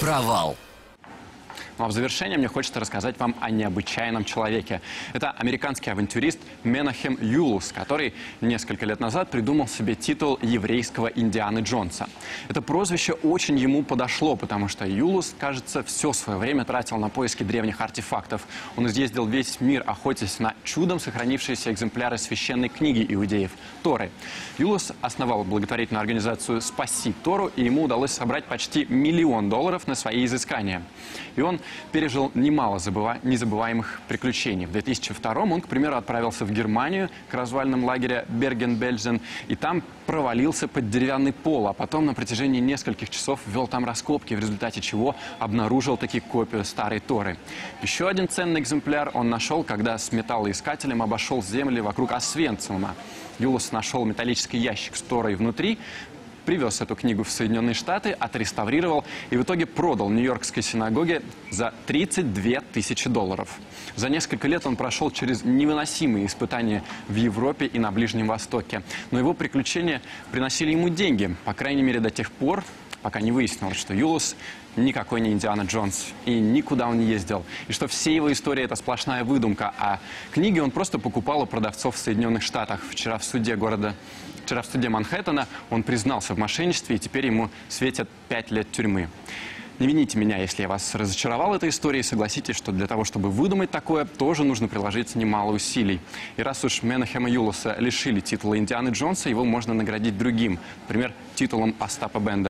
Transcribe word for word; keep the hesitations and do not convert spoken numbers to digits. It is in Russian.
провал. Ну а в завершение мне хочется рассказать вам о необычайном человеке. Это американский авантюрист Менахем Юлус, который несколько лет назад придумал себе титул еврейского Индианы Джонса. Это прозвище очень ему подошло, потому что Юлус, кажется, все свое время тратил на поиски древних артефактов. Он изъездил весь мир, охотясь на чудом сохранившиеся экземпляры священной книги иудеев – Торы. Юлус основал благотворительную организацию «Спаси Тору», и ему удалось собрать почти миллион долларов на свои изыскания. И он пережил немало забыва... незабываемых приключений. В две тысячи втором он, к примеру, отправился в Германию к развалинам лагеря Берген-Бельзен, и там провалился под деревянный пол, а потом на протяжении нескольких часов вел там раскопки, в результате чего обнаружил таки копию старой Торы. Еще один ценный экземпляр он нашел, когда с металлоискателем обошел земли вокруг Освенциума. Юлус нашел металлический ящик с Торой внутри, привез эту книгу в Соединенные Штаты, отреставрировал и в итоге продал Нью-Йоркской синагоге за тридцать две тысячи долларов. За несколько лет он прошел через невыносимые испытания в Европе и на Ближнем Востоке. Но его приключения приносили ему деньги, по крайней мере до тех пор, пока не выяснилось, что Юлус никакой не Индиана Джонс, и никуда он не ездил, и что все его истории – это сплошная выдумка, а книги он просто покупал у продавцов в Соединенных Штатах. Вчера в суде города, вчера в суде Манхэттена он признался в мошенничестве, и теперь ему светят пять лет тюрьмы. Не вините меня, если я вас разочаровал этой историей, согласитесь, что для того, чтобы выдумать такое, тоже нужно приложить немало усилий. И раз уж Менахема Юлуса лишили титула Индианы Джонса, его можно наградить другим, например, титулом Остапа Бендера.